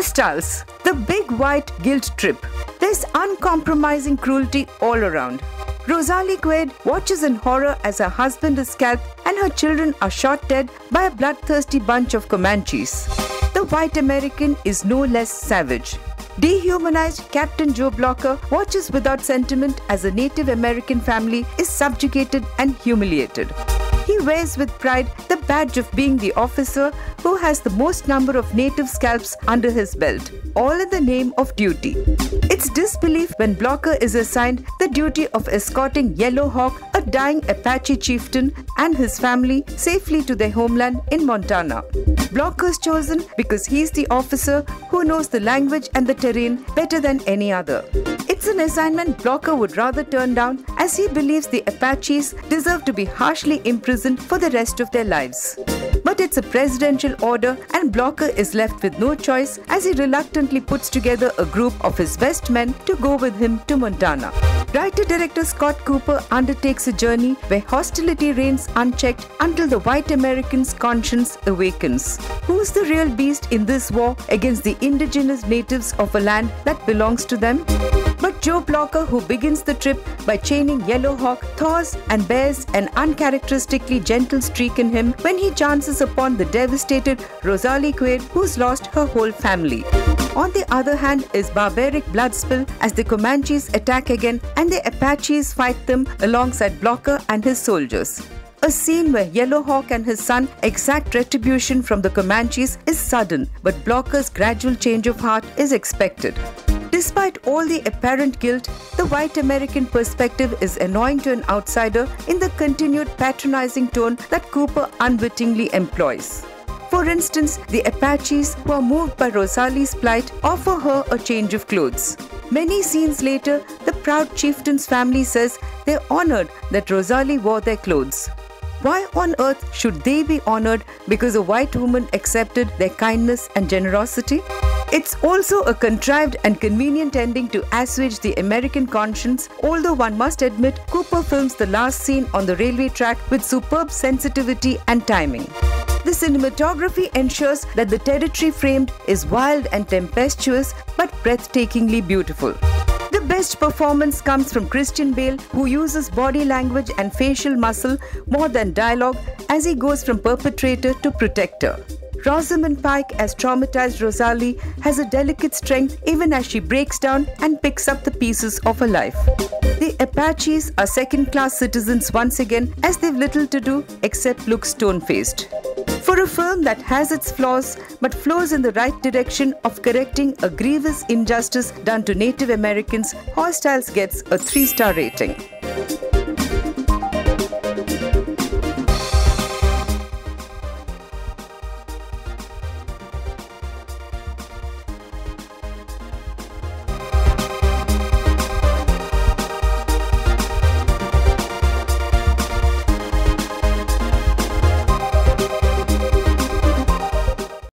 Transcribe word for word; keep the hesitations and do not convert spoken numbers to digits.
Hostiles, the big white guilt trip. There's uncompromising cruelty all around. Rosalie Quaid watches in horror as her husband is scalped and her children are shot dead by a bloodthirsty bunch of Comanches. The white American is no less savage. Dehumanized Captain Joe Blocker watches without sentiment as a Native American family is subjugated and humiliated. He wears with pride the badge of being the officer who has the most number of native scalps under his belt, all in the name of duty. It's disbelief when Blocker is assigned the duty of escorting Yellow Hawk, a dying Apache chieftain, and his family safely to their homeland in Montana. Blocker's chosen because he's the officer who knows the language and the terrain better than any other. It's an assignment Blocker would rather turn down as he believes the Apaches deserve to be harshly imprisoned for the rest of their lives. But it's a presidential order and Blocker is left with no choice as he reluctantly puts together a group of his best men to go with him to Montana. Writer-director Scott Cooper undertakes a journey where hostility reigns unchecked until the white American's conscience awakens. Who's the real beast in this war against the indigenous natives of a land that belongs to them? But Joe Blocker, who begins the trip by chaining Yellow Hawk, thaws and bears an uncharacteristically gentle streak in him when he chances upon the devastated Rosalie Quaid, who's lost her whole family. On the other hand is barbaric blood spill as the Comanches attack again and the Apaches fight them alongside Blocker and his soldiers. A scene where Yellow Hawk and his son exact retribution from the Comanches is sudden, but Blocker's gradual change of heart is expected. Despite all the apparent guilt, the white American perspective is annoying to an outsider in the continued patronizing tone that Cooper unwittingly employs. For instance, the Apaches, who are moved by Rosalie's plight, offer her a change of clothes. Many scenes later, the proud chieftain's family says they're honored that Rosalie wore their clothes. Why on earth should they be honored because a white woman accepted their kindness and generosity? It's also a contrived and convenient ending to assuage the American conscience, although one must admit Cooper films the last scene on the railway track with superb sensitivity and timing. The cinematography ensures that the territory framed is wild and tempestuous but breathtakingly beautiful. The best performance comes from Christian Bale, who uses body language and facial muscle more than dialogue as he goes from perpetrator to protector. Rosamund Pike as traumatized Rosalie has a delicate strength even as she breaks down and picks up the pieces of her life. The Apaches are second-class citizens once again as they've little to do except look stone-faced. For a film that has its flaws but flows in the right direction of correcting a grievous injustice done to Native Americans, Hostiles gets a three-star rating.